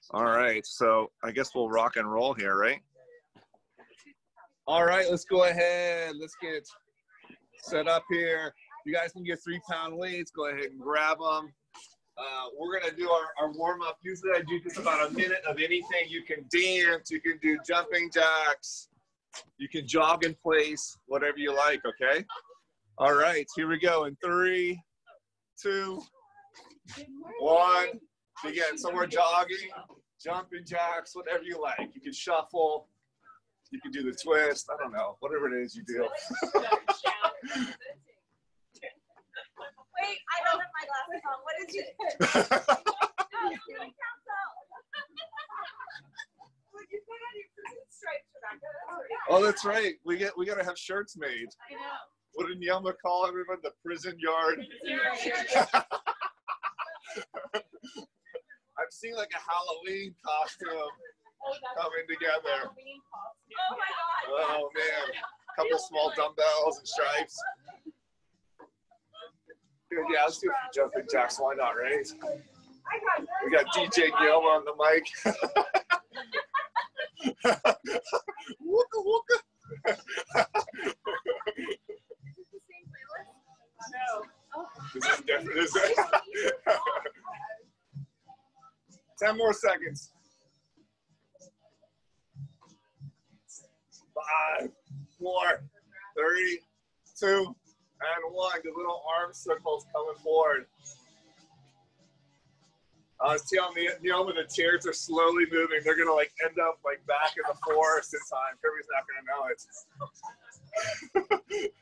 All right, so I guess we'll rock and roll here, right? All right, let's go ahead. Let's get set up here. You guys can get 3-pound weights. Go ahead and grab them. We're going to do our warm-up. Usually I do just about a minute of anything. You can dance. You can do jumping jacks. You can jog in place, whatever you like, okay? All right, here we go. In 3, 2, 1. Begin. So we're jogging, jumping jacks, whatever you like. You can shuffle. You can do the twist. I don't know. Whatever it is you do. Wait, I don't have my glasses on. What is it? Oh, that's right. We gotta have shirts made. I know. What did Yelma call everyone? The prison yard. I'm seeing like a Halloween costume coming together. Oh my God. Oh man, a couple small dumbbells and stripes. Good, yeah, let's do a few jumping jacks. Why not, right? We got DJ Yelma on the mic. Wooka wooka. This is different, is it? 10 more seconds. 5, 4, 3, 2, and 1. The little arm circles coming forward. I was telling Neoma the chairs are slowly moving. They're gonna like end up like back in the forest in time. Kirby's not gonna know it.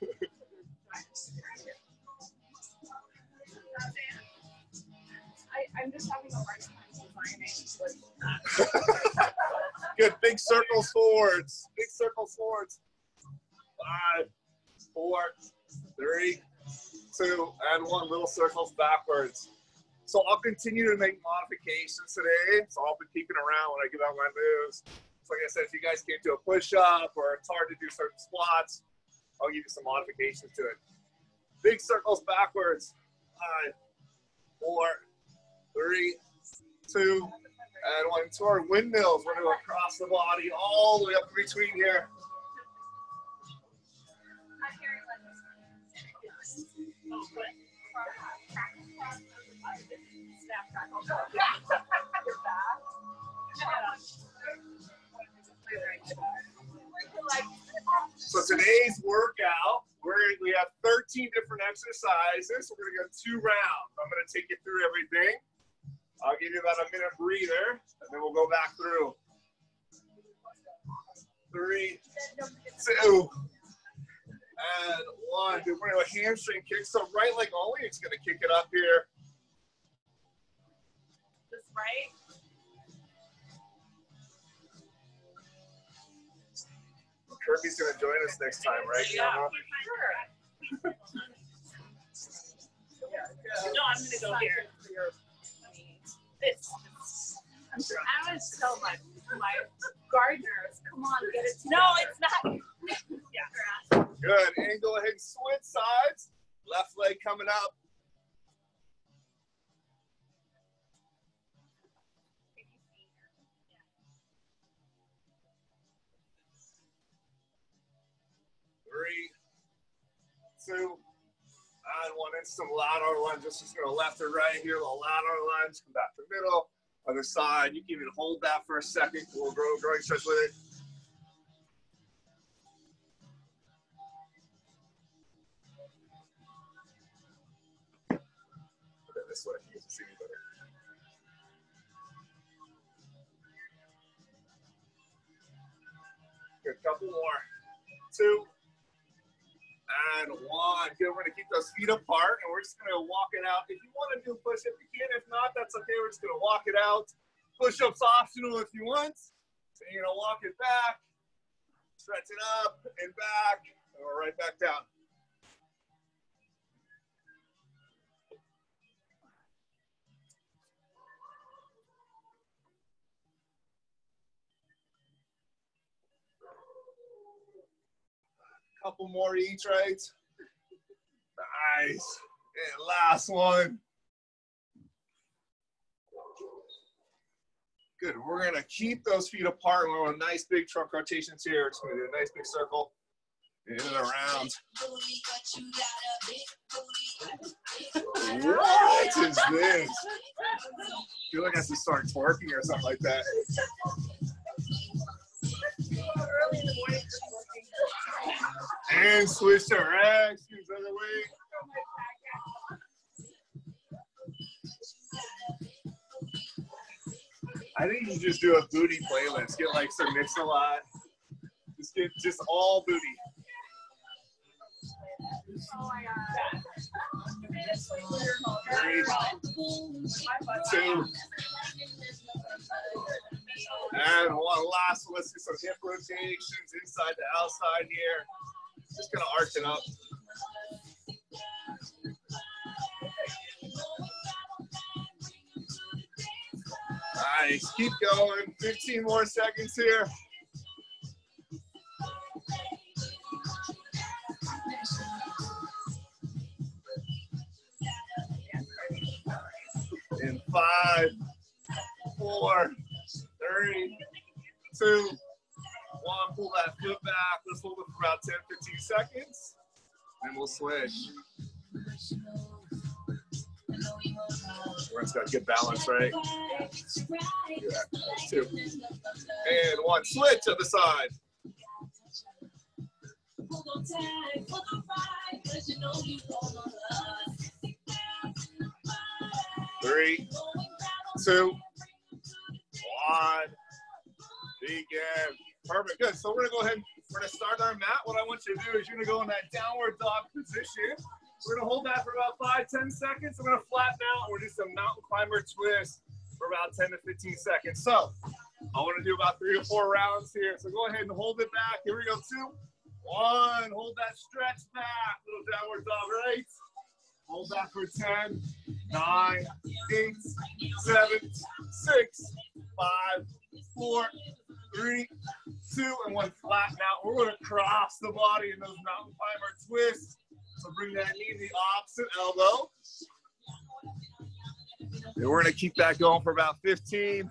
I'm just having a hard time designing. Good, big circles forwards. Big circles forwards. 5, 4, 3, 2, and 1. Little circles backwards. So I'll continue to make modifications today. So I'll be peeking around when I get out my moves. So like I said, if you guys can't do a push-up or it's hard to do certain squats, I'll give you some modifications to it. Big circles backwards. 5, 4, 3, 2, and 1. To our windmills, we're going to go across the body all the way up in between here. So today's workout, we have 13 different exercises. We're going to go 2 rounds. I'm going to take you through everything. I'll give you about a minute breather, and then we'll go back through. 3, 2, and 1. We're going to do a hamstring kick. So right leg only, it's going to kick it up here. This right? Kirby's going to join us next time, right? Yeah, sure. No, I'm going to go here. I was so much. My gardeners, come on, get it together. No, it's not. Yeah. Good. And go ahead and switch sides. Left leg coming up. Three, 2, and 1. And some lateral lunges. Just go left or right here. A little lateral lunge. Come back to the middle. Other side. You can even hold that for a second. We'll growing stretch with it. Put it this way. You can see me better. Good. Couple more. 2. And 1. Good. We're going to keep those feet apart, and we're just going to walk it out. If you want to do a push-up, you can. If not, that's okay. We're just going to walk it out. Push-ups optional if you want. So you're going to walk it back, stretch it up and back, and we're right back down. Couple more each, right? Nice. And last one. Good. We're going to keep those feet apart. We're on nice big trunk rotations here. It's going to do a nice big circle. In and around. What is this? I feel like I have to start twerking or something like that. And switch to rags. Use the other way. I think you just do a booty playlist. Get like some Mix-a-Lot. Just get just all booty. Oh my God. 3, 2, and one last. Let's do some hip rotations inside to outside here. Just gonna arch it up. Nice. Keep going. 15 more seconds here. In 5, 4, 3, 2, 1. Pull that foot back. Let's hold it for about 10, 15 seconds. And we'll switch. Everyone's got good balance, right? Yeah. 2. And 1. Switch to the side. 3, 2, 1. Begin. Perfect. Good. So we're going to go ahead and we're going to start our mat. What I want you to do is you're going to go in that downward dog position. We're going to hold that for about 5, 10 seconds. We're going to flatten out. We're going to do some mountain climber twist for about 10 to 15 seconds. So I want to do about 3 to 4 rounds here. So go ahead and hold it back. Here we go. 2, 1. Hold that stretch back. Little downward dog, right? Hold that for 10, 9, 8, 7, 6, 5, 4, 3, 2, and 1. Flatten out. We're going to cross the body in those mountain climber twists. So bring that knee to the opposite elbow. And we're going to keep that going for about 15.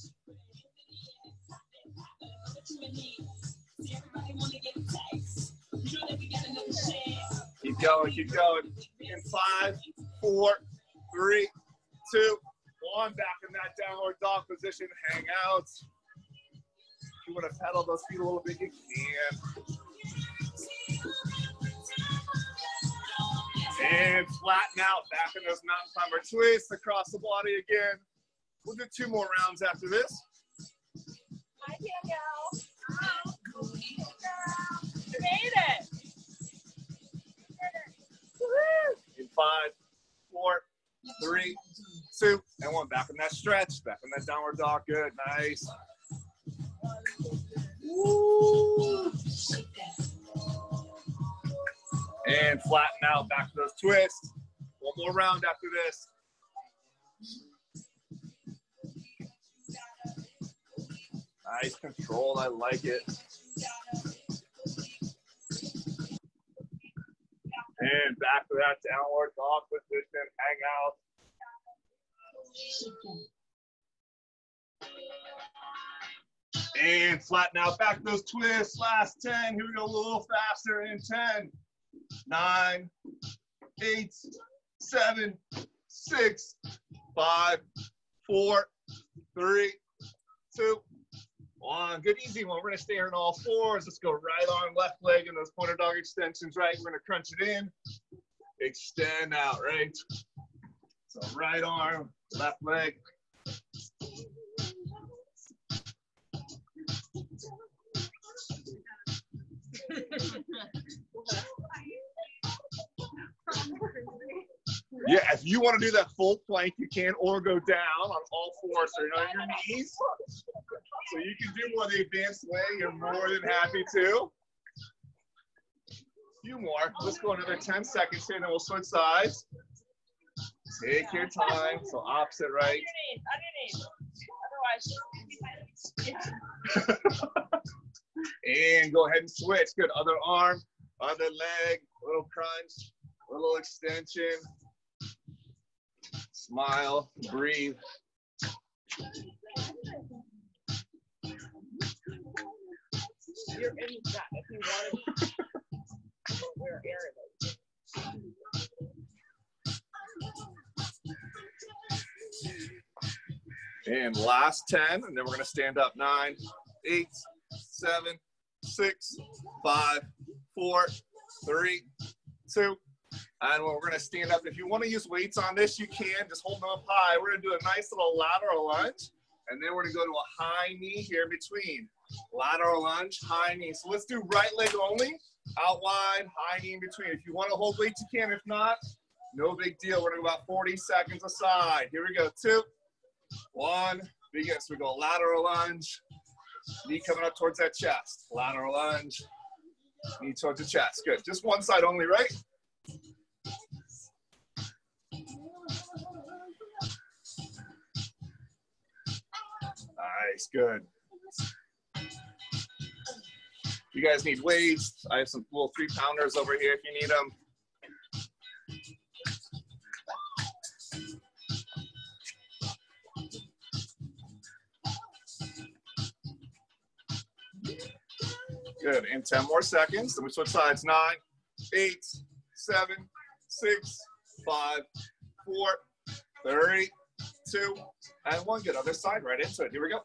Keep going, keep going. In 5, 4, 3, 2, 1. Back in that downward dog position. Hang out. If you want to pedal those feet a little bit, you can. And flatten out. Back in those mountain climber twists across the body again. We'll do 2 more rounds after this. Hi, Danielle. You made it. In 5, 4, 3, 2, and 1. Back in that stretch. Back in that downward dog. Good. Nice. Woo. And flatten out. Back to those twists. 1 more round after this. Nice control. I like it. And back to that downward dog position. Hang out. And flatten out. Back to those twists. Last 10. Here we go. A little faster. In 10, 9, 8, 7, 6, 5, 4, 3, 2, 1. Good, easy one. We're going to stay here on all fours. Let's go right arm, left leg, and those pointer dog extensions, right? We're going to crunch it in. Extend out, right? So right arm, left leg. Yeah, if you want to do that full plank, you can, or go down on all fours, so you're on your knees. So you can do more the advanced way. You're more than happy to. A few more. Let's go another 10 seconds here, and then we'll switch sides. Take your time. So opposite, right? Underneath. And go ahead and switch. Good. Other arm, other leg, little crunch, little extension. Smile, breathe. You're in that if you wanted where air is. And last 10, and then we're gonna stand up. 9, 8, 7, 6, 5, 4, 3, 2. And we're gonna stand up. If you wanna use weights on this, you can. Just hold them up high. We're gonna do a nice little lateral lunge. And then we're gonna go to a high knee here in between. Lateral lunge, high knee. So let's do right leg only. Out wide, high knee in between. If you wanna hold weights, you can. If not, no big deal. We're gonna go about 40 seconds aside. Here we go, 2, 1, begin. So we go lateral lunge, knee coming up towards that chest. Lateral lunge, knee towards the chest. Good, just one side only, right? Nice, good. You guys need weights. I have some little 3-pounders over here if you need them. Good, and 10 more seconds. Then we switch sides. 9, 8, 7, 6, 5, 4, 3, 2, and 1. Good, other side, right into it. Here we go.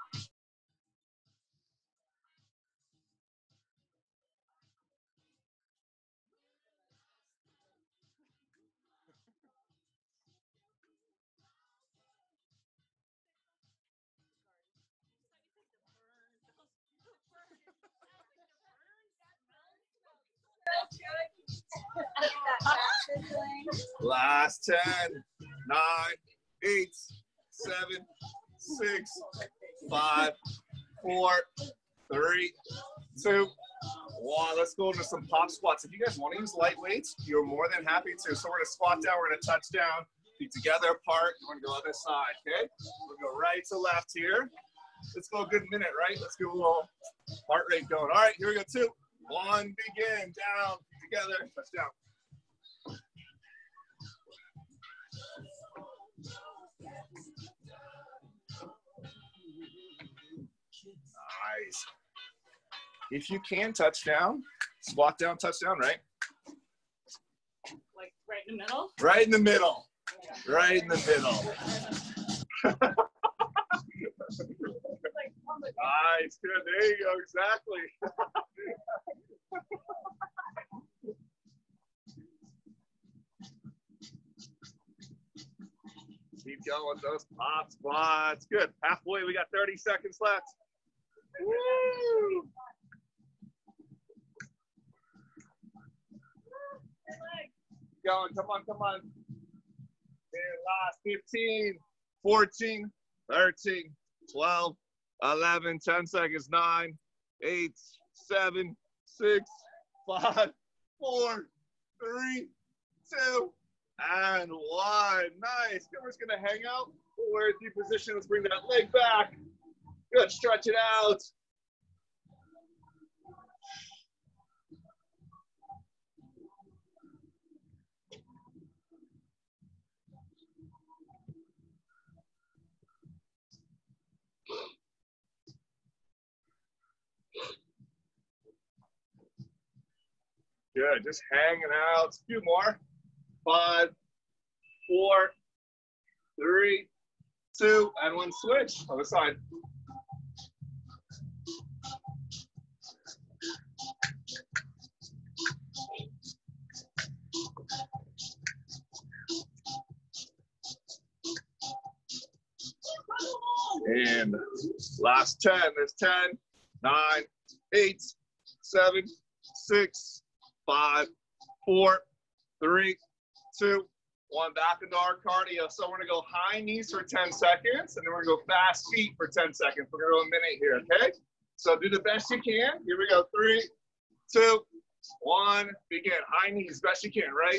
Last 10, 9, 8, 7, 6, 5, 4, 3, 2, 1. Let's go into some pop squats. If you guys want to use light weights, you're more than happy to. So we're going to squat down, we're going to touch down, feet together apart. We're going to go other side, okay? We'll go right to left here. Let's go a good minute, right? Let's get a little heart rate going. All right, here we go. 2, 1, begin. Down, together, touch down. Nice. If you can, touch down, squat down, touch down, right? Like right in the middle? Right in the middle. Right in the middle. Nice, good. There you go, exactly. Keep going, those pop squats. Good. Halfway, we got 30 seconds left. Woo! Going, come on, come on. And last 15, 14, 13, 12, 11, 10 seconds, 9, 8, 7, 6, 5, 4, 3, 2, and 1. Nice. We're just going to hang out. We're in deep position. Let's bring that leg back. Good. Stretch it out. Good. Just hanging out. A few more. 5, 4, 3, 2, and 1. Switch. Other side. And last 10. There's 10, 9, 8, 7, 6, 5, 4, 3, 2, 1. Back into our cardio. So we're going to go high knees for 10 seconds, and then we're going to go fast feet for 10 seconds. We're going to go a minute here, okay? So do the best you can. Here we go. 3, 2, 1. Begin. High knees, best you can, right?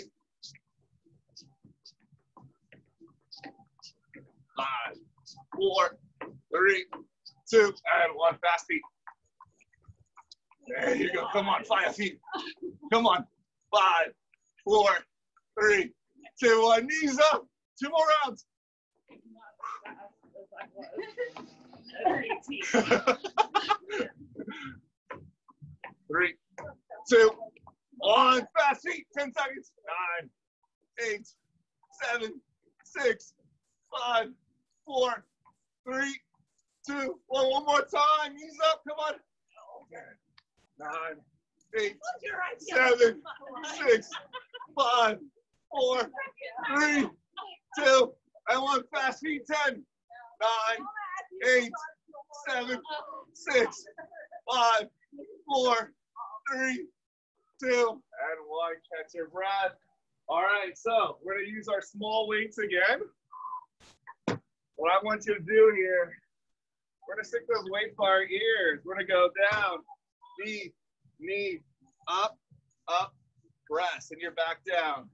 5, 4, 3, 2, and 1. Fast feet. There you go. Come on, 5 feet. Come on. 5, 4, 3, 2, 1. Knees up. 2 more rounds. Three, two, one. Fast feet. 10 seconds. 9, 8, 7, 6, 5, 4, 3, 2, 1. One more time. Ease up. Come on. 9, 8, 7, 6, 5, 4, 3, 2, and 1. Fast feet. 10, 9, 8, 7, 6, 5, 4, 3, 2, and 1. Catch your breath. All right, so we're going to use our small weights again. What I want you to do here, we're going to stick those weights by our ears. We're going to go down, knee, up, press, and you're back down.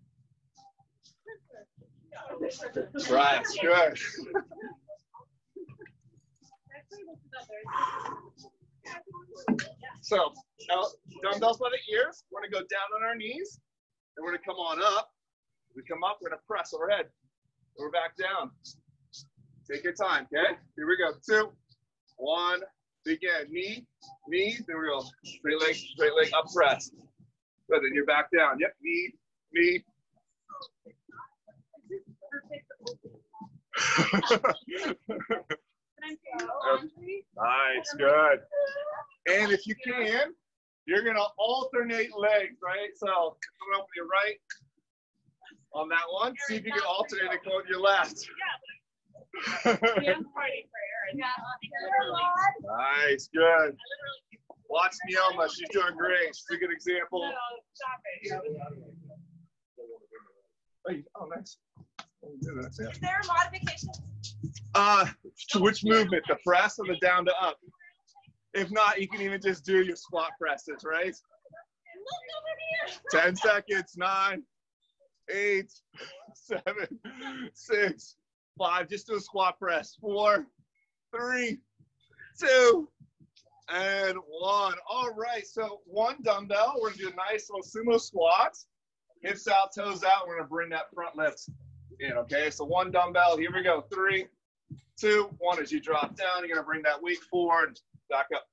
Press, good. So, now, dumbbells by the ears. We're going to go down on our knees, and we're going to come on up. We come up, we're going to press overhead. We're back down. Take your time, okay? Here we go. 2, 1, begin. Knee, then we go. Straight leg, up, press. Good, then you're back down. Yep, knee. Nice, good. And if you can, you're gonna alternate legs, right? So coming up with your right on that one. See if you can alternate it going to your left. Nice, good. Watch Neoma, she's doing great. She's a good example. Oh, nice. Is there a modification? To which movement? The press or the down to up? If not, you can even just do your squat presses, right? Look over here. 10 seconds. 9, 8, 7, 6, 5. Just do a squat press. 4, 3, 2, and 1. All right, so 1 dumbbell. We're going to do a nice little sumo squat. Hips out, toes out. We're going to bring that front lift in, okay? So 1 dumbbell. Here we go. 3, 2, 1. As you drop down, you're going to bring that weight forward. Back up.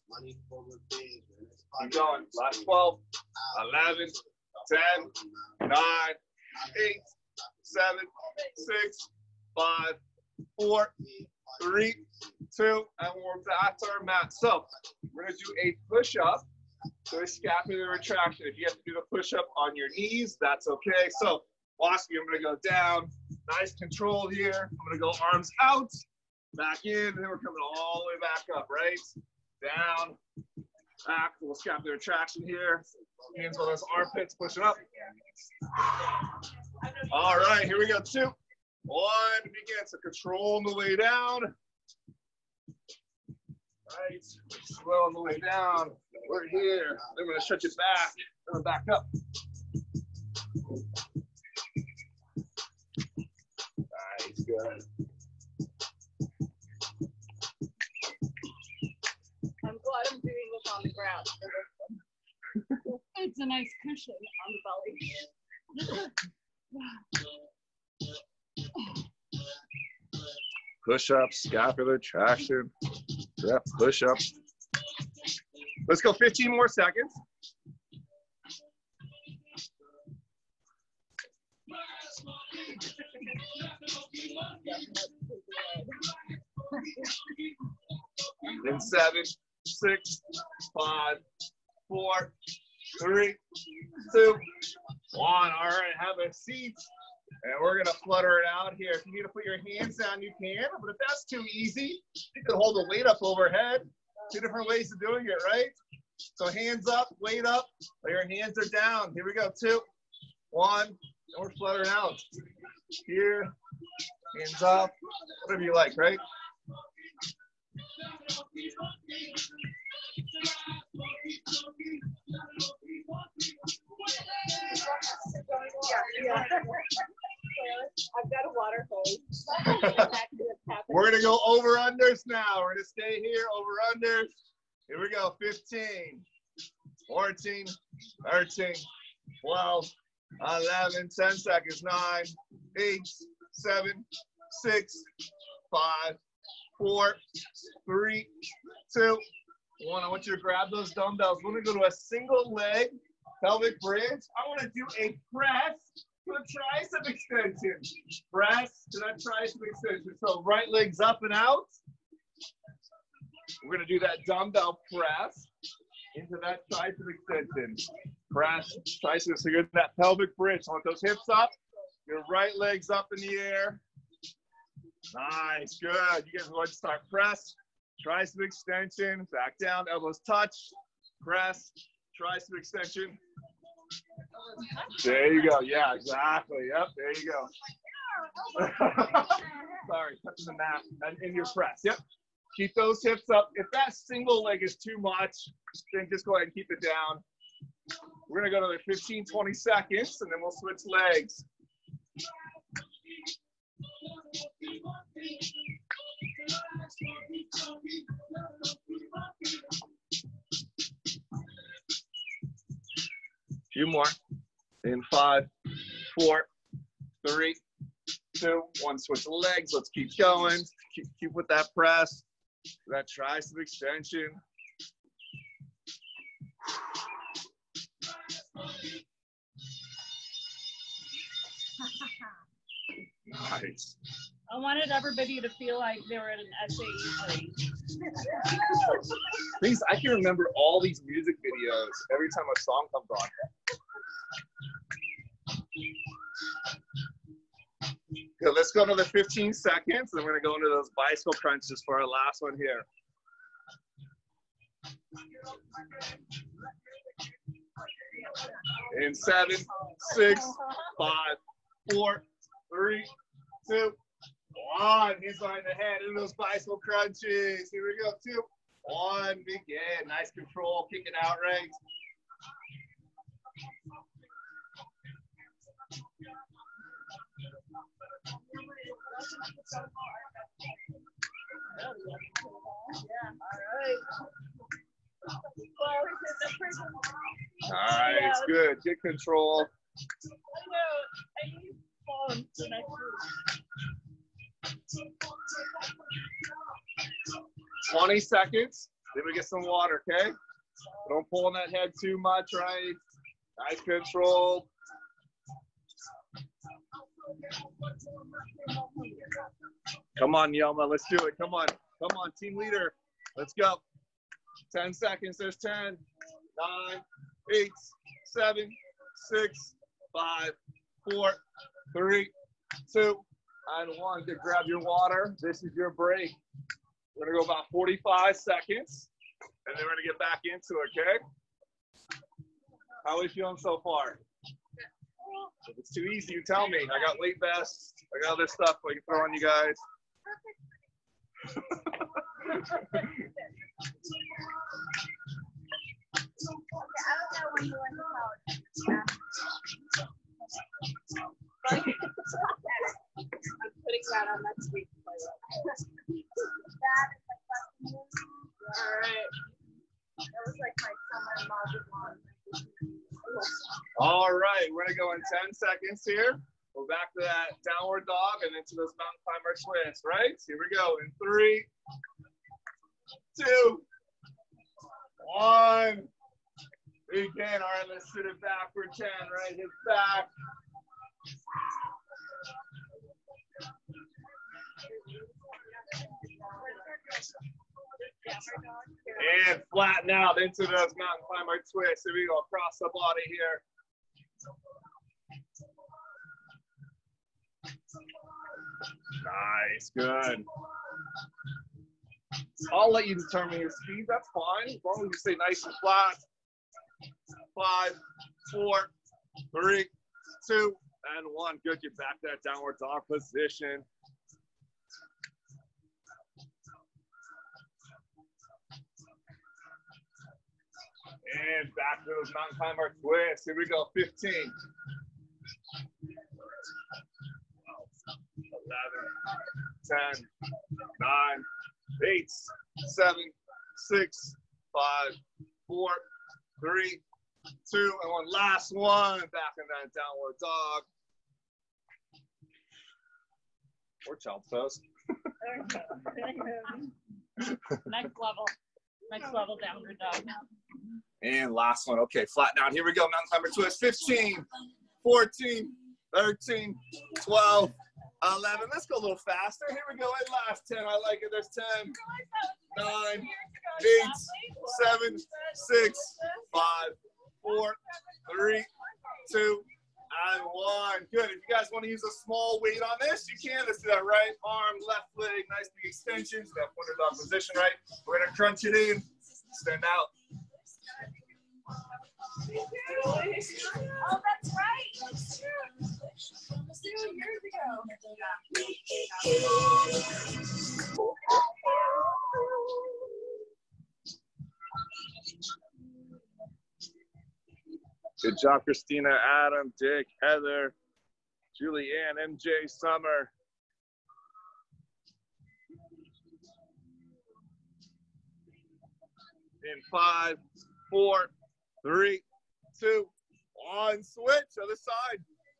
Keep going. Last 12, 11, 10, 9, 8, 7, 6, 5, 4, 3, 2, and we're back to our mat. So we're going to do a push-up. So a scapular retraction. If you have to do the push-up on your knees, that's okay. So watch me. I'm going to go down. Nice control here. I'm going to go arms out, back in, and then we're coming all the way back up, right? Down, back, little scapular retraction here. Hands on those armpits, push it up. All right, here we go. 2, 1, begin. So control on the way down. Right, slow on the way down. We're here. Then we're going to stretch it back. Then back up. Nice, good. I'm glad I'm doing this on the ground. It's a nice cushion on the belly. Push up, scapular traction. Yep, push up. Let's go 15 more seconds. In 7, 6, 5, 4, 3, 2, 1. All right, have a seat. And we're going to flutter it out here. If you need to put your hands down, you can. But if that's too easy, you can hold the weight up overhead. 2 different ways of doing it, right? So hands up, weight up, or your hands are down. Here we go. 2, 1. And we're fluttering out. Here, hands up, whatever you like, right? Yeah. I've got a water hose. We're going to go over-unders now. We're going to stay here, over-unders. Here we go. 15, 14, 13, 12, 11, 10 seconds. 9, 8, 7, 6, 5, 4, 3, 2, 1. I want you to grab those dumbbells. We're going to go to a single leg pelvic bridge. I want to do a press to a tricep extension. Press to that tricep extension. So right leg's up and out. We're going to do that dumbbell press into that tricep extension. Press, tricep. So you're in that pelvic bridge. I want those hips up. Your right leg's up in the air. Nice, good. You guys are going to start press, tricep extension, back down, elbows touch, press, tricep extension. There you go. Yeah, exactly. Yep, there you go. Sorry, touching the mat and in your press. Yep. Keep those hips up. If that single leg is too much, then just go ahead and keep it down. We're going to go to the 15, 20 seconds, and then we'll switch legs. Few more. In 5, 4, 3, 2, 1. Switch legs. Let's keep going. Keep with that press. That tricep extension. Nice. I wanted everybody to feel like they were in an SAE tree. Please, I can remember all these music videos every time a song comes on. Good, let's go another 15 seconds, and we're going to go into those bicycle crunches for our last one here. In 7, 6, 5, 4, 3, 2, 1. Hands behind the head in those bicycle crunches. Here we go. 2, 1. Begin. Nice control. Kick it out right. Nice, good. Get control. 20 seconds. Then we get some water, okay? Don't pull on that head too much, right? Nice control. Come on, Yelma, let's do it. Come on, team leader. Let's go. 10 seconds, there's 10, 9, 8, 7, 6, 5, 4, 3, 2, and 1. Good, grab your water. This is your break. We're gonna go about 45 seconds, and then we're gonna get back into it, okay? How are we feeling so far? If it's too easy, you tell me. I got weight vests. I got other stuff I can throw on you guys. I'm putting that on next week. All right. That was like my summer module one. All right, we're gonna go in 10 seconds here. We're back to that downward dog and into this mountain climber twist, right? Here we go in 3, 2, 1. Begin. All right, let's sit it back for 10, right? Hip back. And flatten out into those mountain climber twists. Here we go, across the body here. Nice, good. I'll let you determine your speed, that's fine. As long as you stay nice and flat. 5, 4, 3, 2, and 1. Good, get back to that downward dog position. And back to those mountain climber twists. Here we go, 15. 11, 10, 9, 8, 7, 6, 5, 4, 3, 2, and 1. Last one. Back in that downward dog. Or child's pose. Next level downward dog. And last one. Okay, flat down. Here we go. Mountain climber twist. 15, 14, 13, 12, 11. Let's go a little faster. Here we go. And last 10. I like it. There's 10, 9, 8, 7, 6, 5, 4, 3, 2, and 1. Good. If you guys want to use a small weight on this, you can. Let's do that right arm, left leg, nice big extensions. That pointer dog position, right? We're going to crunch it in. Stand out. Oh, that's right. That's true. 2 years ago. Good job, Christina, Adam, Dick, Heather, Julianne, MJ, Summer. In 5, 4, 3, 2, 1. Switch, other side.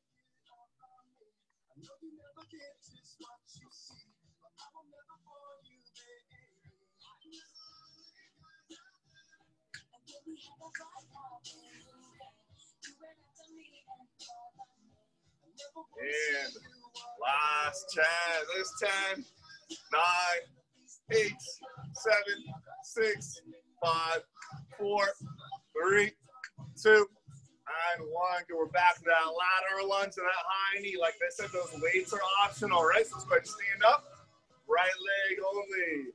And last 10. There's 10, 9, 8, 7, 6, 5, 4, 3, 2, and 1. Good. We're back to that lateral lunge to that high knee. Like I said, those weights are optional, right? So let's go ahead and stand up. Right leg only.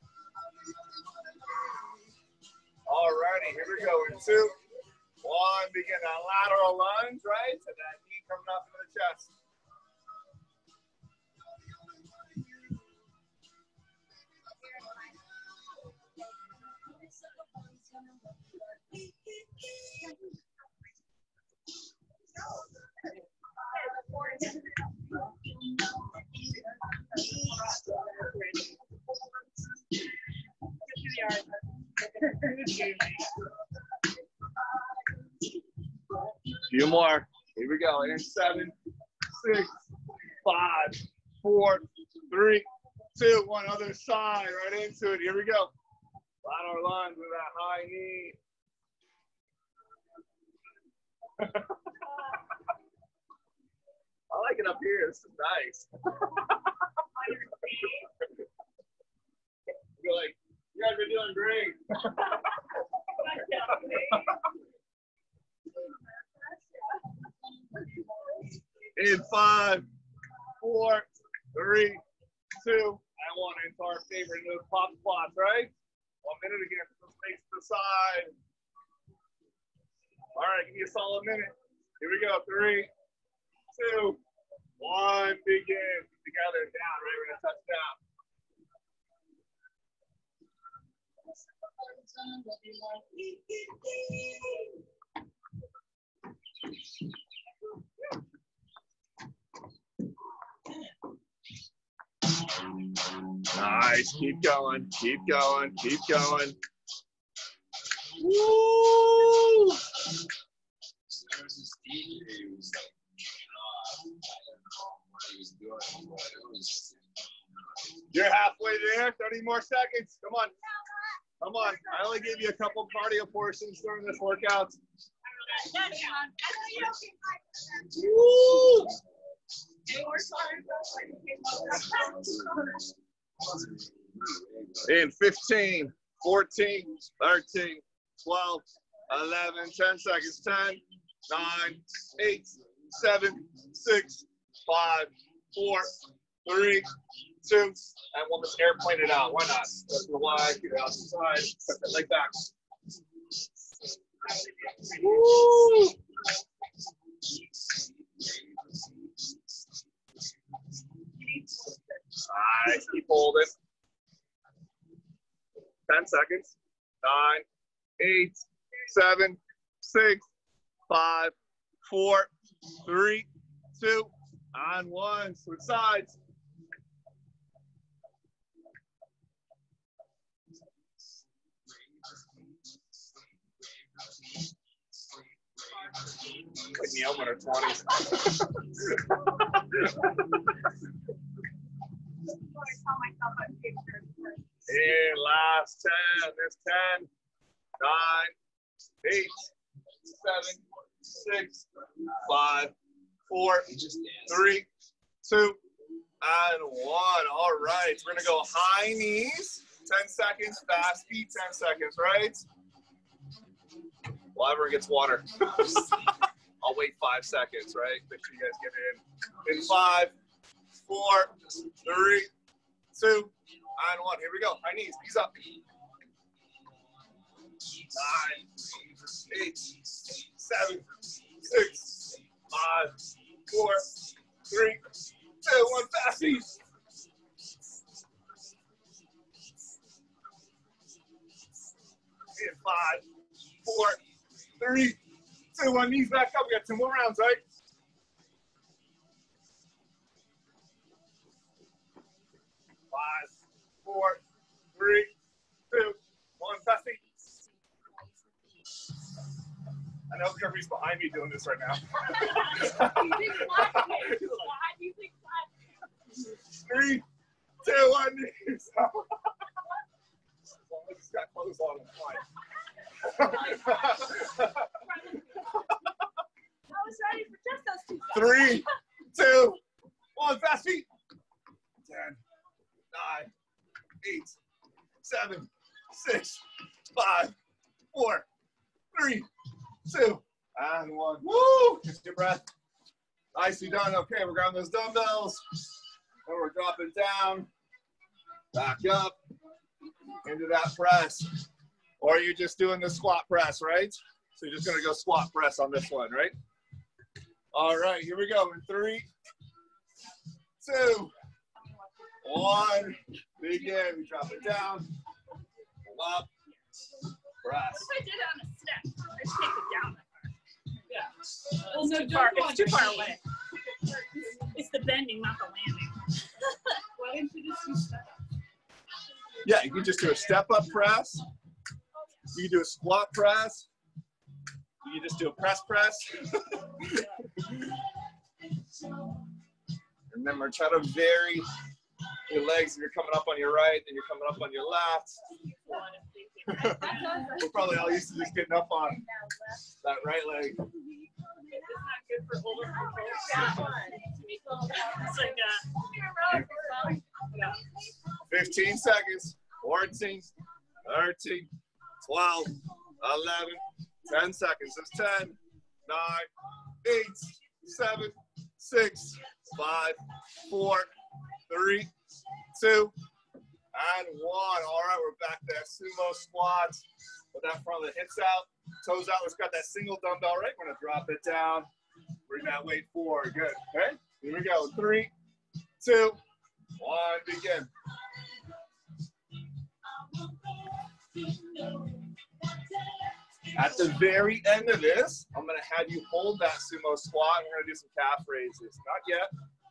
Alrighty, here we go. In 2, 1. Begin that lateral lunge, right? To that knee coming up into the chest. Few more. Here we go. In 7, 6, 5, 4, 3, 2, 1. Other side. Right into it. Here we go. our lunge with that high knee. I like it up here. This is nice. You're like, you guys are doing great. In 5, 4, 3, 2, and 1. Into our favorite move, pop squats, right? 1 minute again. Face to the side. All right, give me a solid minute. Here we go. 3, 2, 1. Begin. Together, down, right? We're gonna touch down. Nice. Keep going. Keep going. Keep going. Woo! You're halfway there. 30 more seconds. Come on. Come on. I only gave you a couple cardio portions during this workout. Woo! In 15, 14, 13, 12, 11, 10 seconds. 10, 9, 8, 7, 6, 5, 4, 3, 2, and we'll just airplane it out. Why not? Go to the wide, get it out to the side, step that leg back. Woo! Nice, keep holding. 10 seconds. 9, 8, 7, 6, 5, 4, 3, 2, on 1. Switch sides. Like Neil in her 20s. And last 10. There's 10, 9, 8, 7, 6, 5, 4, 3, 2, and 1. All right. We're going to go high knees. 10 seconds. Fast feet. 10 seconds, right? Well, everyone gets water. I'll wait 5 seconds, right? Make sure you guys get in. In 5, 4, 3, 2, and 1. Here we go. High knees. Knees up. 9, 8, 7, 6, 5, 4, 3, 2, 1. Fast knees. In 5, 4, 3, 2, 1. Knees back up. We got 2 more rounds, right? 5, 4, 3, 2, 1. Fast feet. I know Kirby's behind me doing this right now. 3, 2, 1. Knees up. Just got clothes on and fine. I was ready for just those 2 3, 2, 1. Fast feet. 10, 9, 8, 7, 6, 5, 4, 3, 2, and 1. Woo! Just your breath. Nicely done. Okay, we're grabbing those dumbbells. And we're dropping down. Back up. Into that press. Or you're just doing the squat press, right? So you're just going to go squat press on this one, right? All right, here we go. In 3, 2, 1. Begin. We drop it down. Up. Press. I did it on a step. I just take it down. Yeah. Well, no, it's too far away. It's the bending, not the landing. Why didn't you just do step up? Yeah, you can just do a step up press. You can do a squat press. You can just do a press. Remember, try to vary your legs. If you're coming up on your right, then you're coming up on your left. We're probably all used to just getting up on that right leg. It's not good for older people. It's like 15 seconds. 14, 13, 12, 11, 10 seconds. That's 10, 9, 8, 7, 6, 5, 4, 3, 2, and 1. All right, we're back to that sumo squats. Put that front of the hips out, toes out. Let's got that single dumbbell, right? We're going to drop it down. Bring that weight forward. Good. Okay, here we go. 3, 2, 1, begin. At the very end of this, I'm going to have you hold that sumo squat. And we're going to do some calf raises. Not yet.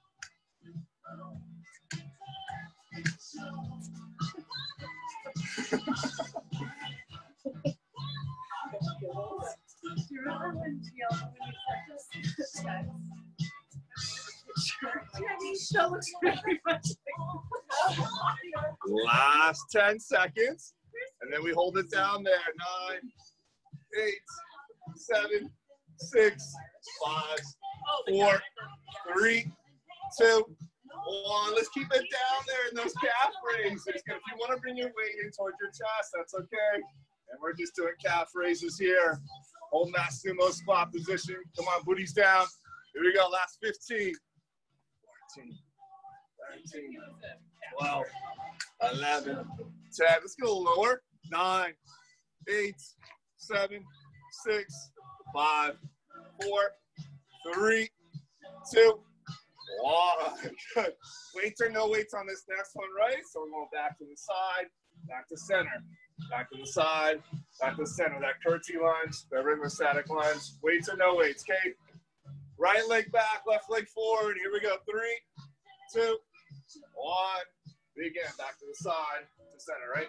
Do you remember when you sent us text? So very much. Last 10 seconds. And then we hold it down there. 9, 8, 7, 6, 5, 4, 3, 2, 1. Let's keep it down there in those calf raises. If you want to bring your weight in towards your chest, that's okay. And we're just doing calf raises here. Holding that sumo squat position. Come on, booties down. Here we go. Last 15. 14, 13, 12, 11, 10. Let's go a little lower. 9, 8, 7, 6, 5, 4, 3, 2, 1. Good. Weights or no weights on this next one, right? So we're going back to the side, back to center, back to the side, back to the center. That curtsy lunge, that regular static lunge. Weights or no weights, okay? Right leg back, left leg forward. Here we go. 3, 2, 1. Begin. Back to the side, to center, right?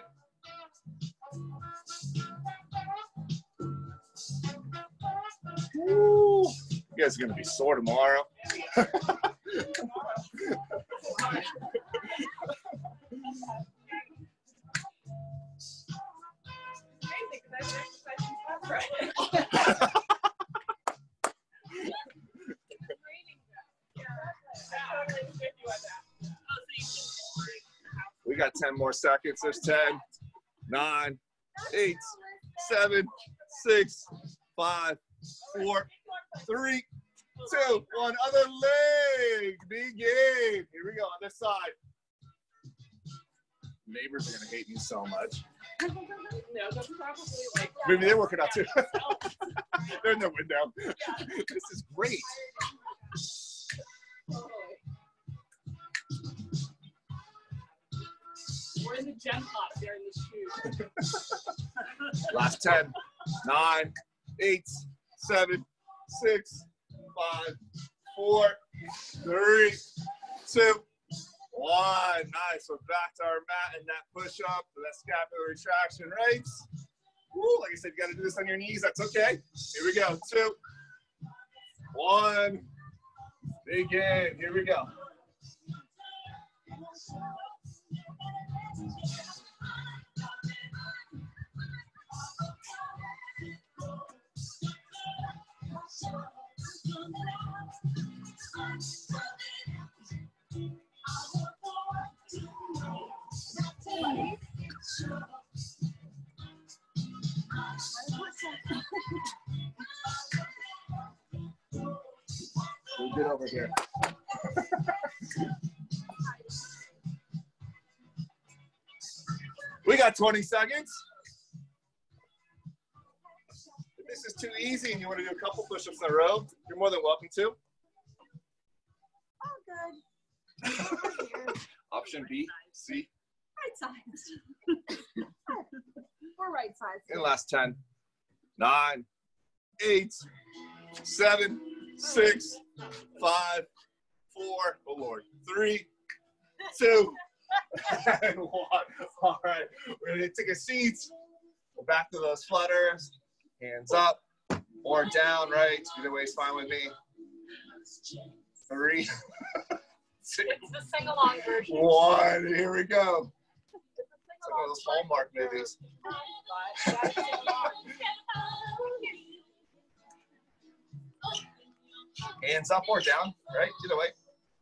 Woo. You guys are going to be sore tomorrow. We got 10 more seconds. There's 10, 9, 8, 7, 6, 5, 4, 3, 2, 1. Other leg. Begin. Here we go on this side. Neighbors are going to hate me so much. No, they're probably like that. Maybe they're working out too. They're in their window. This is great. We're in the gem pot. They're in the shoes. Last 10, 9, 8, 7, 6, 5, 4, 3, 2, 1. Nice. We're back to our mat and that push up for that scapular retraction, right? Woo, like I said, you got to do this on your knees. That's okay. Here we go. 2, 1. Begin. Here we go. We're good over here. We got 20 seconds. If this is too easy and you want to do a couple push-ups in a row, you're more than welcome to. Oh, good. Option B, C. Right sides. We're right sides. In the last 10, 9, 8, 7, 6, 5, 4, oh Lord, 3, 2, and 1. All right, we're gonna take a seat. Go back to those flutters. Hands up or down, right? Either way is fine with me. 3, 2, It's the sing-along version. 1. Here we go. like one of those Hallmark movies. Hands up or down, right? Either way.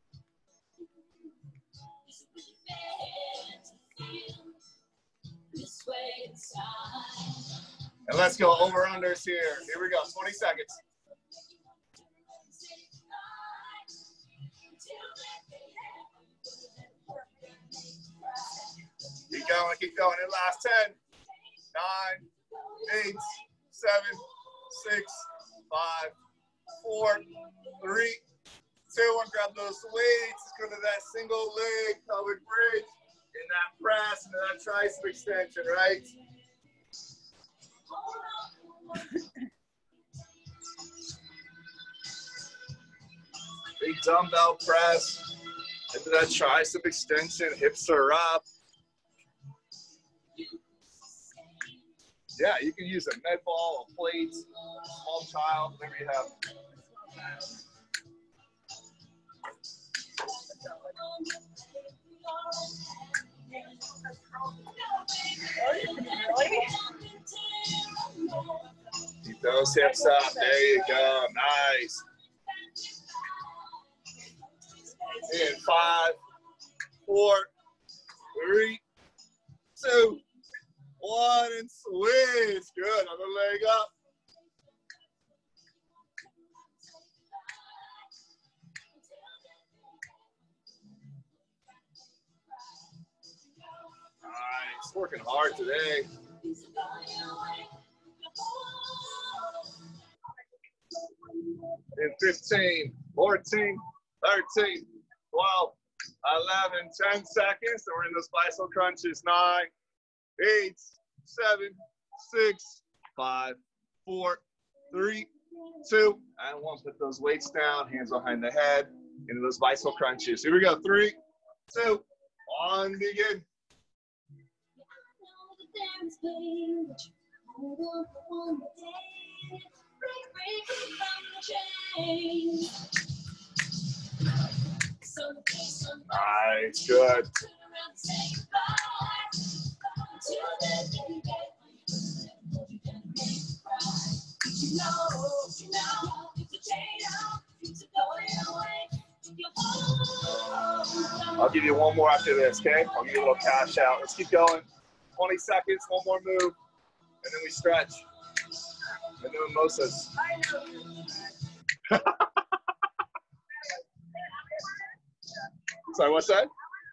And let's go over-unders here. Here we go, 20 seconds. Keep going. In last 10, 9, 8, 7, 6, 5, 4, 3, 2, 1. Grab those weights. Go to that single leg pelvic bridge in that press and that tricep extension, right? Big dumbbell press into that tricep extension. Hips are up. Yeah, you can use a med ball, a plate, small child, whatever you have. Keep those hips up. There you go. Nice. In 5, 4, 3, 2, 1, and switch. Good. Other leg up. Nice. Working hard today. In 15, 14, 13, 12, 11, 10 seconds. And we're in those bicycle crunches. 9, 8, 7, 6, 5, 4, 3, 2, and 1. Put those weights down, hands behind the head, into those bicycle crunches. Here we go. 3, 2, 1, begin. Nice, good. I'll give you one more after this, okay? I'll give you a little cash out. Let's keep going. 20 seconds, one more move, and then we stretch. And then mimosas. Sorry, what's that?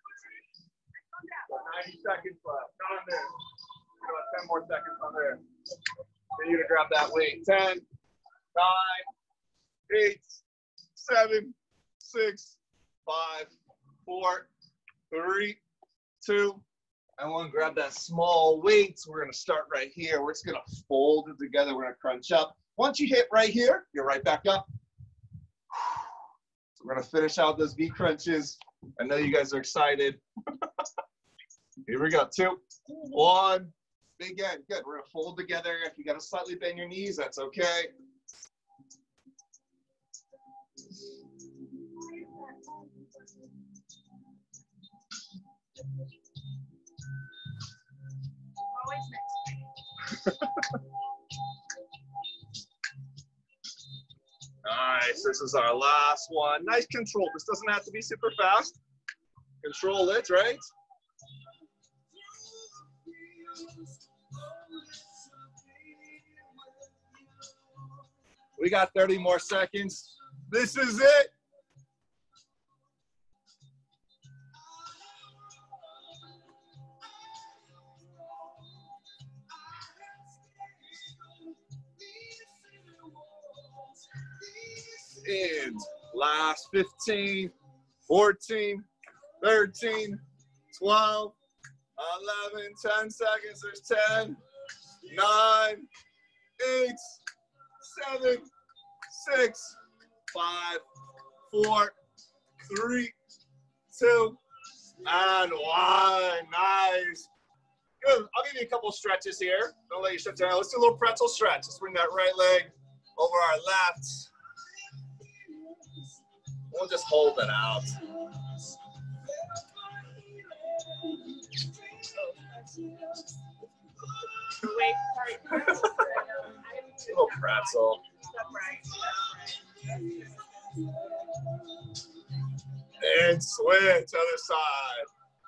90 seconds left. Not on there. About 10 more seconds on there. Then you're gonna grab that weight. 10, 9, 8, 7, 6, 5, 4, 3, 2, and 1. Grab that small weight. We're gonna start right here. We're just gonna fold it together. We're gonna crunch up. Once you hit right here, you're right back up. So we're gonna finish out those V crunches. I know you guys are excited. Here we go. 2, 1. Begin. Good. We're gonna fold together. If you gotta slightly bend your knees, that's okay. Nice. This is our last one. Nice control. This doesn't have to be super fast. Control it, right? We got 30 more seconds. This is it. And last 15, 14, 13, 12, 11, 10 seconds. There's 10, 9, 8, 7, 6, 5, 4, 3, 2, and 1. Nice. Good. I'll give you a couple stretches here. Don't let you shut down. Let's do a little pretzel stretch. Let's bring that right leg over our left. We'll just hold it out. Wait, sorry. Little pretzel. And switch, other side.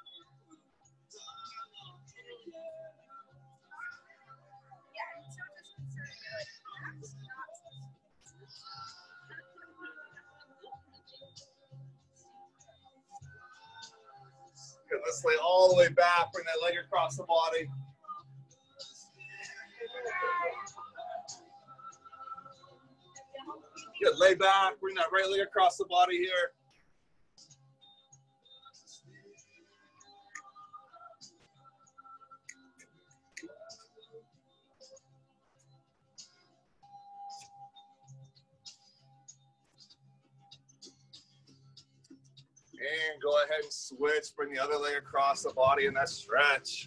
Good, let's lay all the way back, bring that leg across the body. Good, lay back, bring that right leg across the body here. And go ahead and switch, bring the other leg across the body in that stretch.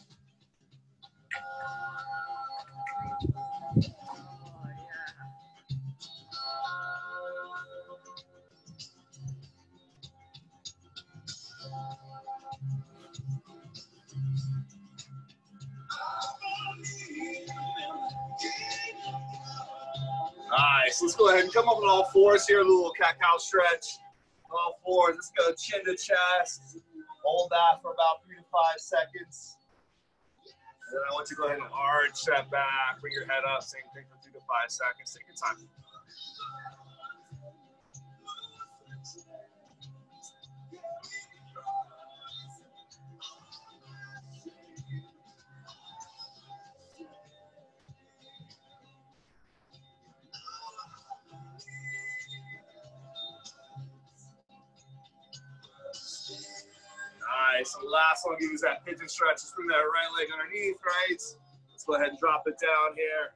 Nice. Let's go ahead and come up on all fours here. A little cat-cow stretch. All fours. Let's go chin to chest. Hold that for about 3 to 5 seconds. And then I want you to go ahead and arch that back. Bring your head up. Same thing for 3 to 5 seconds. Take your time. Nice. And last one, give you that pigeon stretch. Just bring that right leg underneath, right? Let's go ahead and drop it down here.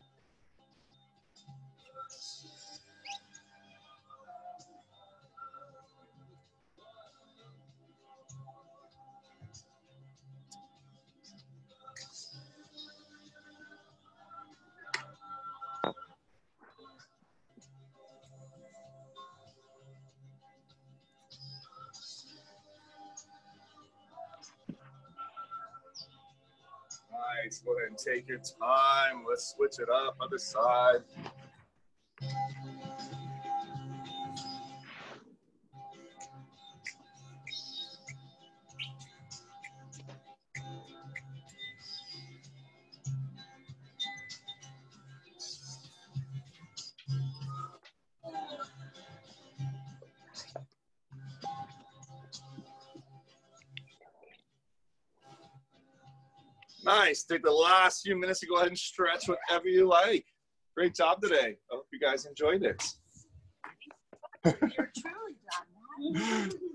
Nice. Go ahead and take your time. Let's switch it up. Other side. Nice. Take the last few minutes to go ahead and stretch whatever you like. Great job today. I hope you guys enjoyed it. You're truly done.